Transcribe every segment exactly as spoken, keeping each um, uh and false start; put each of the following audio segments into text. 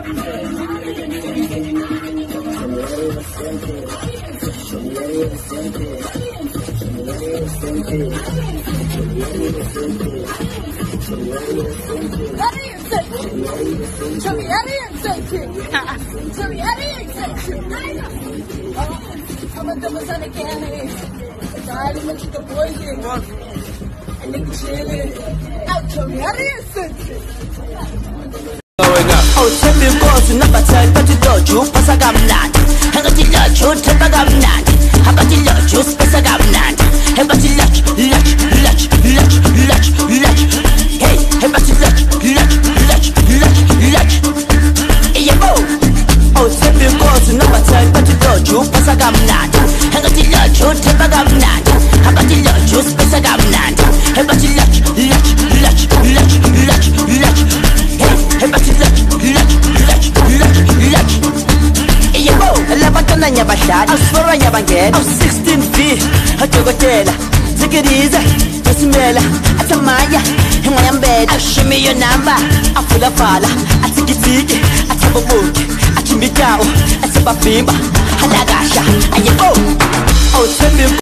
Oh, tell me goes number ten, but you don't you pass a gum land. I got you lot, you take a gum land. How about you lot, you pass a gum land. How about you lot, lot, lot, lot, lot, lot. Hey, how about you lot, lot, lot, lot, lot. Hey, yo. Oh, tell me goes number ten, but you don't you pass a gum land. I got you lot, you take a gum land. How about you lot, you pass a gum land. How about you lot, lot, lot, lot, lot, lot. Hey, but you look, look, look, look, look. Hey, yo, Labatana Yabashad, I swear I have again. I'm sixteen feet, I took a tail. Take it easy, just smell. At a Maya, and I am bed. I show me your number. I feel a falla. I take it easy, I take a book. I can be down, I take a bimba. I like Asha, and you go. Oh, tell me.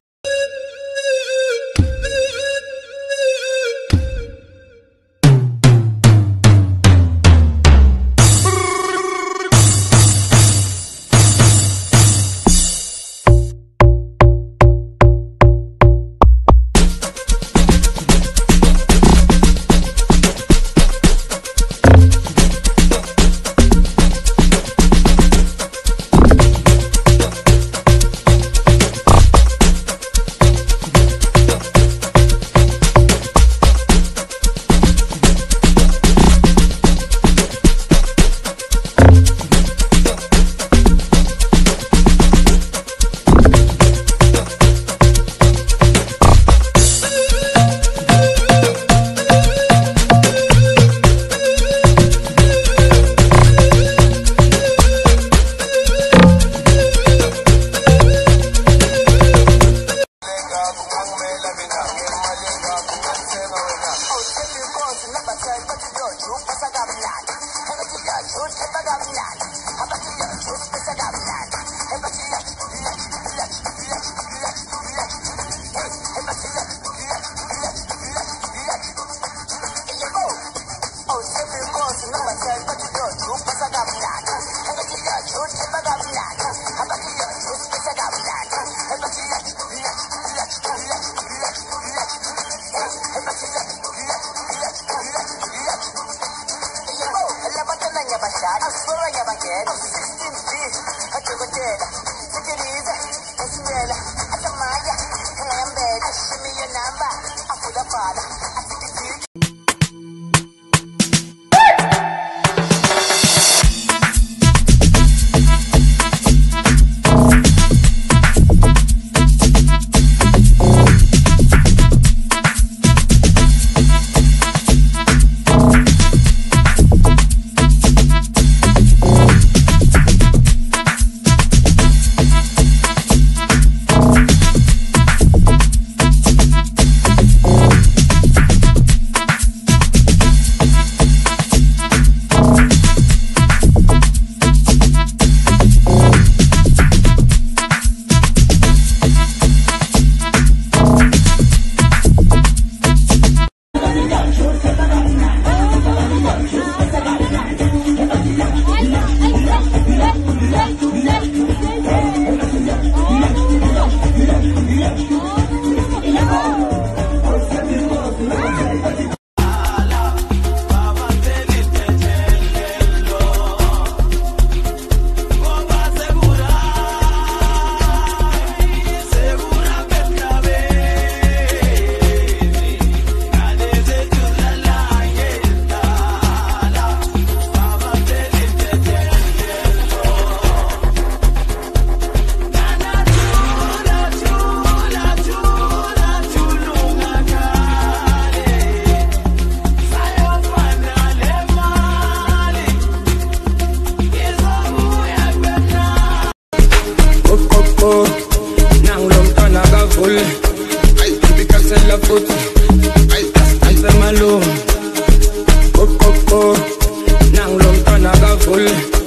Oh, oh, oh, now long time I got full.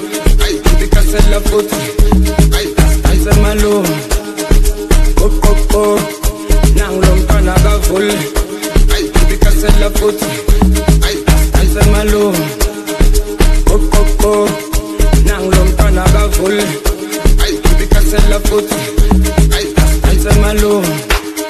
full. Ay, because I love foot. Ay, answer my love. Oh, oh, oh. Nang long tanaga full. Ay, because I love foot. Ay, answer my love.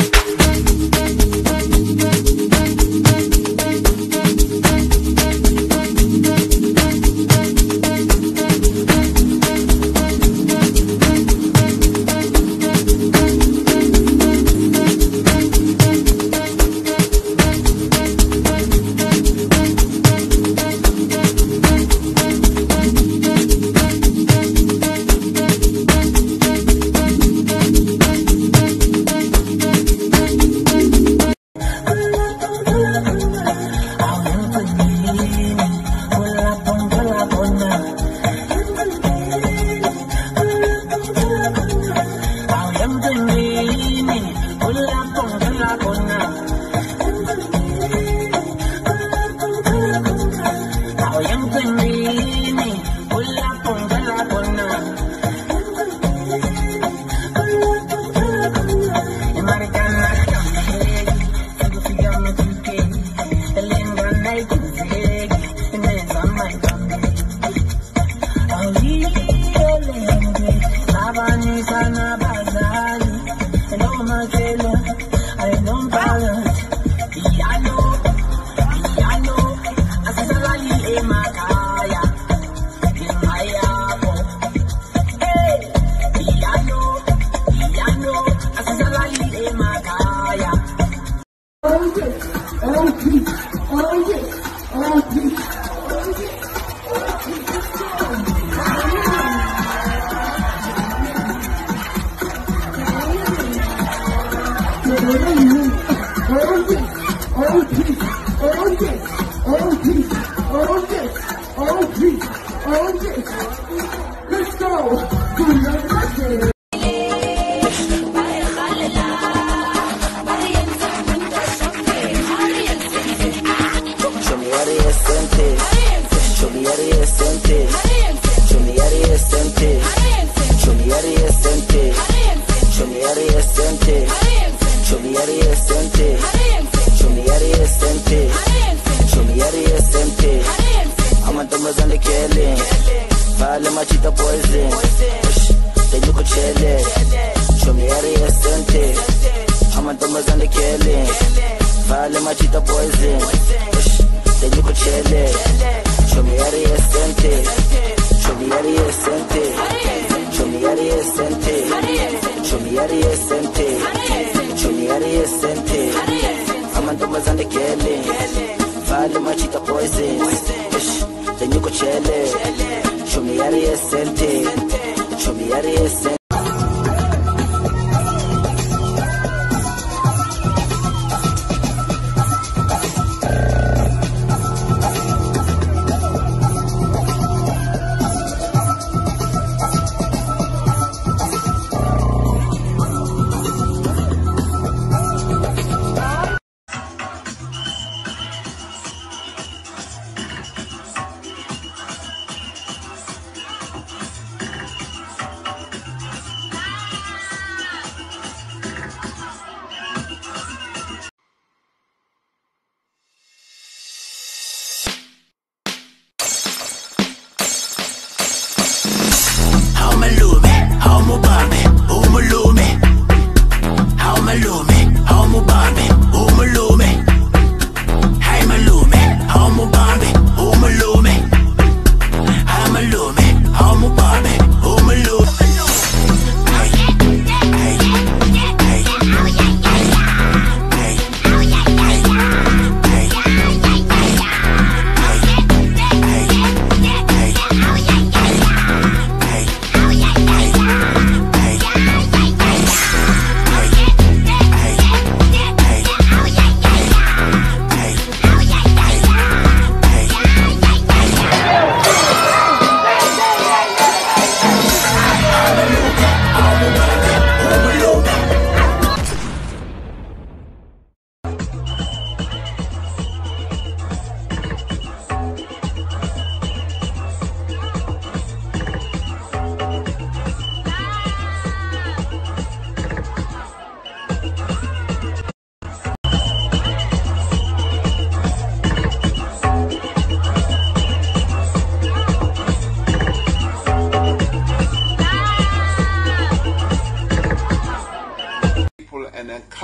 Let's go! Vale machita poison. Then you could chill it. Show me area sente. I'm a dumb as on the killing. Vale machita poison. Then you could chill it. Show me area sente. Show me area sente. Show me area sente. Show me area sente. Show me area sente. I'm a dumb as on the killing. Vale machita poison. Then you could chill it. Show me how to sente. Show me how to sente.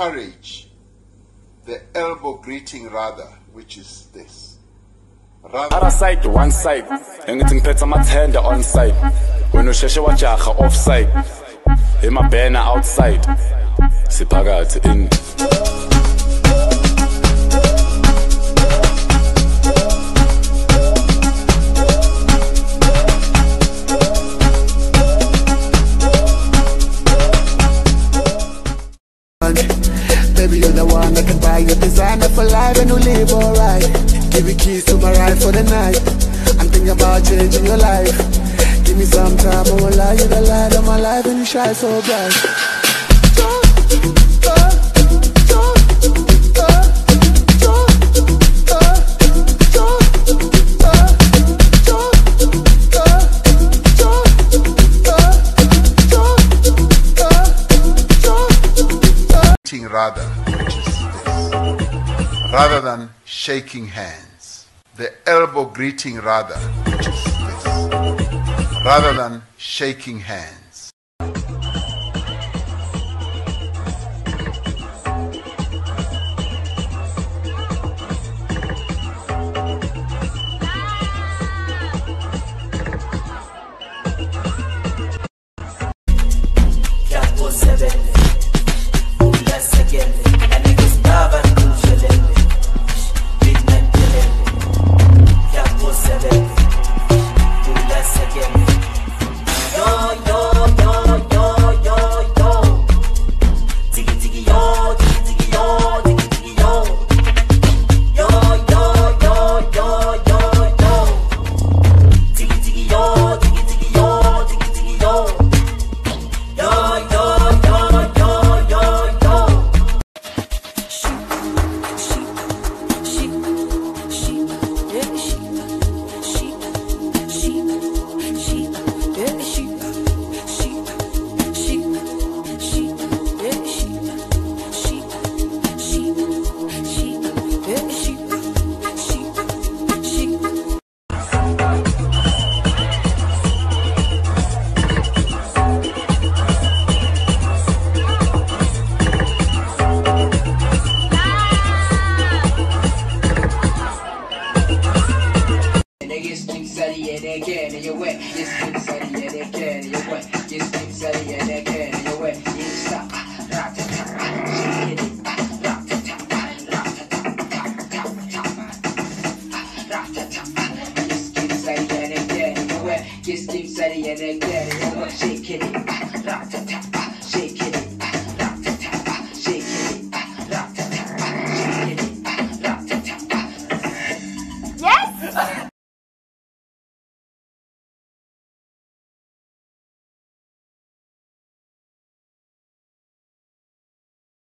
encourage the elbow greeting rather, which is this. Rather Other side, one side. Engithi ngiphethe amathenda on side. Wena usheshe wajaha off side. Emabhena outside. Siphakathi in. Baby, you're the one that can buy your designer for life and you live alright. Give me keys to my ride for the night. I'm thinking about changing your life. Give me some time, I will lie you the light of my life and you shine so bright. Rather, which is this. Rather than shaking hands. The elbow greeting rather, which is this. Rather than shaking hands. Just keep studying and getting, shake it.